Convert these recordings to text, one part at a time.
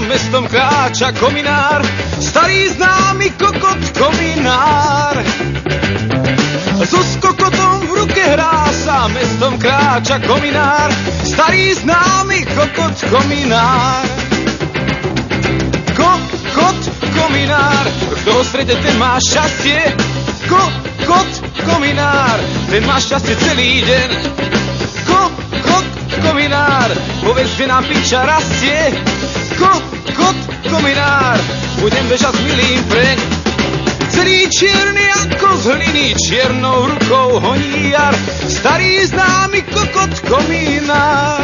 mestom kráča kominár, starý známy kokot kominár. So skokotom v ruke hrá sa, mestom kráča kominár, starý známy kokot kominár. Kokot kominár, kto ho stretne, ten má šťastie. Kokot kominár, ten má šťastie celý deň. Kokot kominár, povedz, že nám piča rastie. Kokot kominár, budem bežať s milým preň. Celý čierny ako z hliny, čiernou rukou honí jar, starý známy kokot kominár.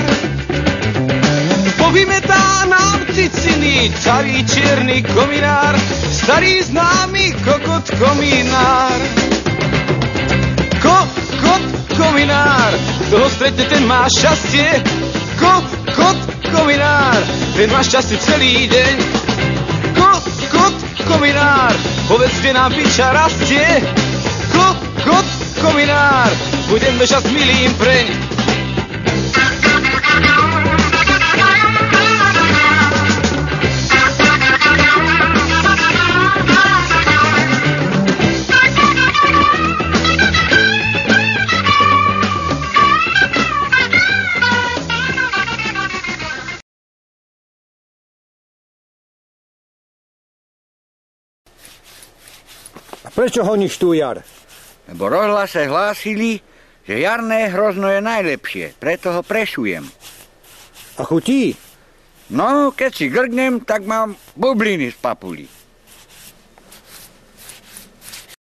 Povymetá nám ciciny, celý čierny kominár, starý známy kokot kominár. Kokot kominár, kto ho stretne, ten má šťastie. Kokot kominár, ten má šťastie celý deň. Kokot kominár, povedz, kde nám piča rastie. Kokot kominár, budem bežať s milým preň. Prečo honíš tú jar? Lebo rozhlase hlásili, že jarné hrozno je najlepšie, preto ho prešujem. A chutí? No, keď si grgnem, tak mám bubliny z papuli.